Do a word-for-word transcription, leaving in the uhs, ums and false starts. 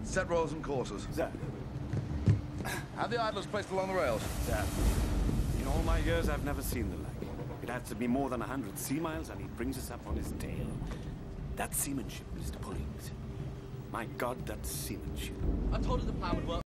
Set roles and courses. Sir. Have the idlers placed along the rails. Sir. In all my years, I've never seen the like. It has to be more than a hundred sea miles, and he brings us up on his tail. That's seamanship, Mister Pullings. My God, that's seamanship. I told her the plan would work.